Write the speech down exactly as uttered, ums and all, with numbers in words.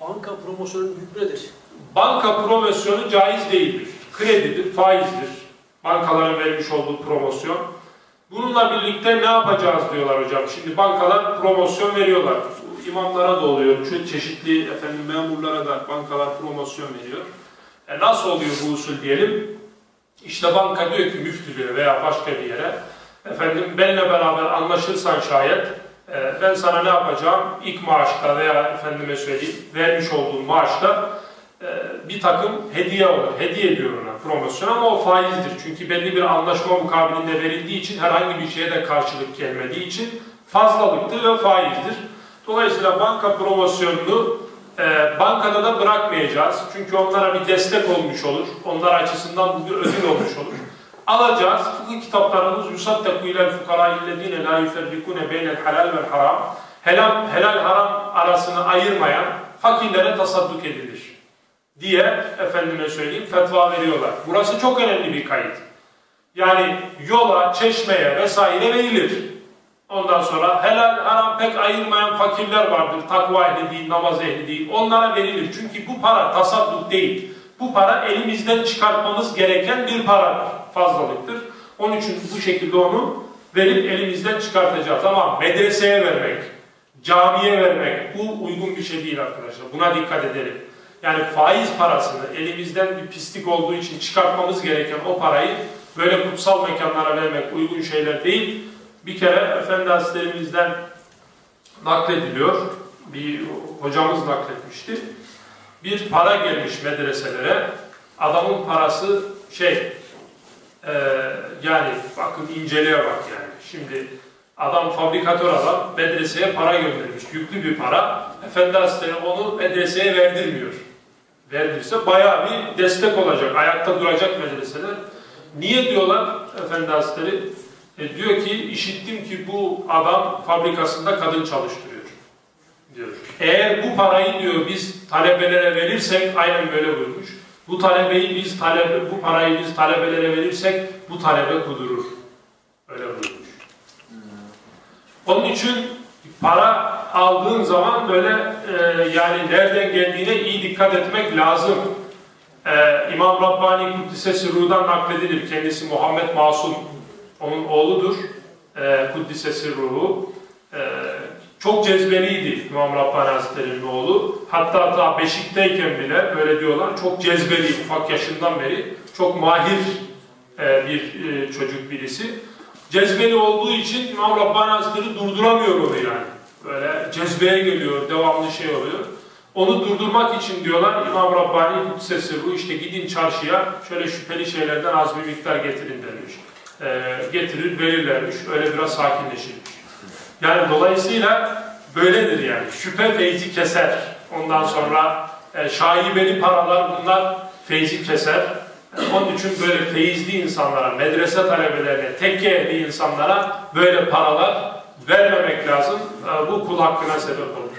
Banka promosyonunun hükmü nedir? Banka promosyonu caiz değildir. Kredidir, faizdir. Bankaların vermiş olduğu promosyon. Bununla birlikte ne yapacağız diyorlar hocam. Şimdi bankalar promosyon veriyorlar. İmamlara da oluyor. Çeşitli efendim memurlara da bankalar promosyon veriyor. E nasıl oluyor bu usul diyelim? İşte banka diyor ki müftülüğe veya başka bir yere, efendim benimle beraber anlaşırsan şayet e, ben sana ne yapacağım? İlk maaşta veya efendime söyleyeyim vermiş olduğum maaşta e, bir takım hediye olur. Hediye ediyor ona promosyon ama o faizdir. Çünkü belli bir anlaşma mukabilinde verildiği için herhangi bir şeye de karşılık gelmediği için fazlalıktır ve faizdir. Dolayısıyla banka promosyonunu e, bankada da bırakmayacağız. Çünkü onlara bir destek olmuş olur. Onlar açısından bu bir ödül olmuş olur. Alacağız. Fıkıh kitaplarımız yusaddaku ilel fukarâillezîne lâ yuferrikûne beynel helal vel haram. Helal, helal haram arasını ayırmayan fakirlere tasadduk edilir diye efendime söyleyeyim fetva veriyorlar. Burası çok önemli bir kayıt. Yani yola, çeşmeye vesaire verilir. Ondan sonra helal haram pek ayırmayan fakirler vardır. Takva ehli değil, namaz ehli değil. Onlara verilir. Çünkü bu para tasadduk değil. Bu para elimizden çıkartmamız gereken bir paradır. Fazlalıktır. Onun için bu şekilde onu verip elimizden çıkartacağız. Ama medreseye vermek, camiye vermek bu uygun bir şey değil arkadaşlar. Buna dikkat edelim. Yani faiz parasını elimizden bir pislik olduğu için çıkartmamız gereken o parayı böyle kutsal mekanlara vermek uygun şeyler değil. Bir kere Efendi Hazretlerimizden naklediliyor. Bir hocamız nakletmişti. Bir para gelmiş medreselere. Adamın parası şey e, yani bakın inceliğe bak yani. Şimdi adam fabrikatör adam medreseye para göndermiş. Yüklü bir para. Efendi Hazretleri onu medreseye verdirmiyor. Verdirse bayağı bir destek olacak. Ayakta duracak medreseler. Niye diyorlar Efendi Hazretleri? E diyor ki işittim ki bu adam fabrikasında kadın çalıştırıyor diyor. Eğer bu parayı diyor biz talebelere verirsek aynen böyle buyurmuş. Bu talebeyi biz talebe bu parayı biz talebelere verirsek bu talebe kudurur. Öyle buyurmuş. Onun için para aldığın zaman böyle e, yani nereden geldiğine iyi dikkat etmek lazım. E, İmam Rabbani Kuddise Sirru'dan nakledilir. Kendisi Muhammed Masum. Onun oğludur. E, Kuddise Sirru'hu. E, çok cezbeliydi İmam Rabbani Hazretleri'nin oğlu. Hatta hatta beşikteyken bile böyle diyorlar. Çok cezbeli, ufak yaşından beri. Çok mahir e, bir e, çocuk birisi. Cezbeli olduğu için İmam Rabbani Hazretleri durduramıyor onu yani. Böyle cezbeye geliyor, devamlı şey oluyor. Onu durdurmak için diyorlar İmam Rabbani Kuddise Sirru'hu işte gidin çarşıya şöyle şüpheli şeylerden az bir miktar getirin demiş. E, getirir verirlermiş. Öyle biraz sakinleşirmiş. Yani dolayısıyla böyledir yani. Şüphe feyzi keser. Ondan sonra e, şaibeli paralar bunlar feyzi keser. Onun için böyle feyizli insanlara, medrese talebelerine, tekke ehli insanlara böyle paralar vermemek lazım. Bu kul hakkına sebep olur.